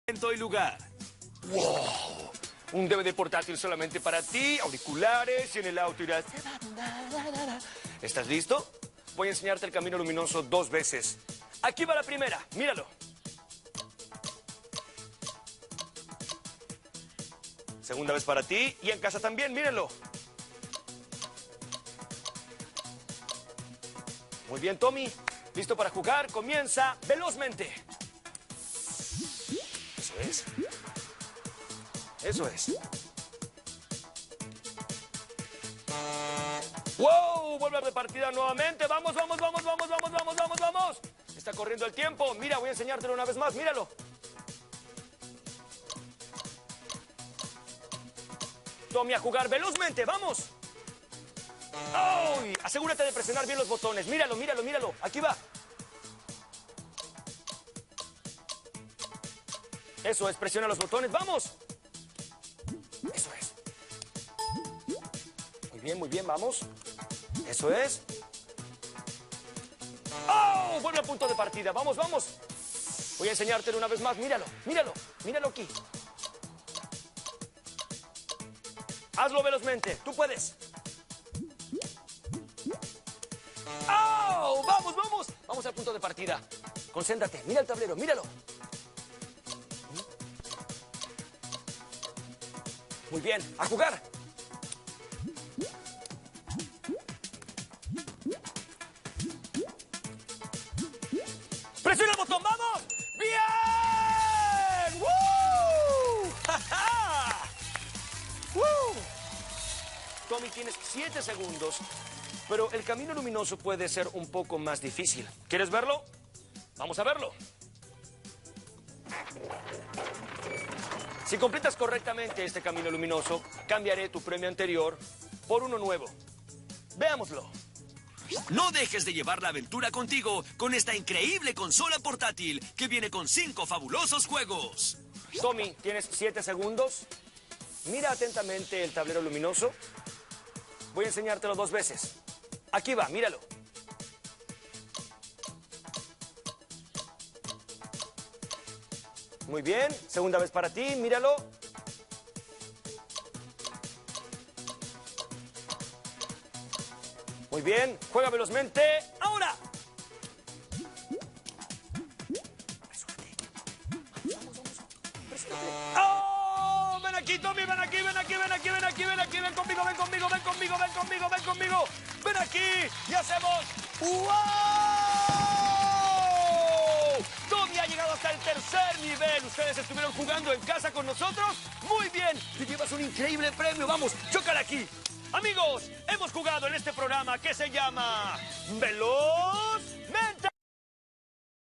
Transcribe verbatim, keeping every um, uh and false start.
Momento y lugar. ¡Wow! Un D V D portátil solamente para ti, auriculares y en el auto irás... ¿Estás listo? Voy a enseñarte el camino luminoso dos veces. Aquí va la primera, míralo. Segunda vez para ti y en casa también, míralo. Muy bien, Tommy. ¿Listo para jugar? Comienza velozmente. Eso es. Eso es. ¡Wow! Vuelve de partida nuevamente. Vamos, vamos, vamos, vamos, vamos, vamos, vamos, vamos. Está corriendo el tiempo. Mira, voy a enseñártelo una vez más. Míralo. Tommy, a jugar velozmente. ¡Vamos! ¡Ay! Asegúrate de presionar bien los botones. Míralo, míralo, míralo. Aquí va. Eso es, presiona los botones. ¡Vamos! Eso es. Muy bien, muy bien, vamos. Eso es. ¡Oh! Vuelve al punto de partida. Vamos, vamos. Voy a enseñártelo una vez más. Míralo, míralo, míralo aquí. Hazlo velozmente. Tú puedes. ¡Oh! ¡Vamos, vamos! Vamos al punto de partida. Concéntrate. Mira el tablero, míralo. Muy bien, a jugar. ¡Presiona el botón, vamos! ¡Bien! ¡Woo! ¡Ja, ja! ¡Woo! Tommy, tienes siete segundos, pero el camino luminoso puede ser un poco más difícil. ¿Quieres verlo? Vamos a verlo. Si completas correctamente este camino luminoso, cambiaré tu premio anterior por uno nuevo. Veámoslo. No dejes de llevar la aventura contigo con esta increíble consola portátil que viene con cinco fabulosos juegos. Tommy, tienes siete segundos. Mira atentamente el tablero luminoso. Voy a enseñártelo dos veces. Aquí va, míralo. Muy bien, segunda vez para ti, míralo. Muy bien, juega velozmente. ¡Ahora! ¡Oh! Ven aquí, Tommy, ven aquí, ven aquí, ven aquí, ven aquí, ven aquí, ven conmigo, ven conmigo, ven conmigo, ven conmigo, ven conmigo. Ven aquí y hacemos... ¡Wow! Tommy ha llegado hasta el tercer nivel. Ustedes estuvieron jugando en casa con nosotros. Muy bien, te llevas un increíble premio. Vamos, chócala aquí. Amigos, hemos jugado en este programa que se llama Velozmente.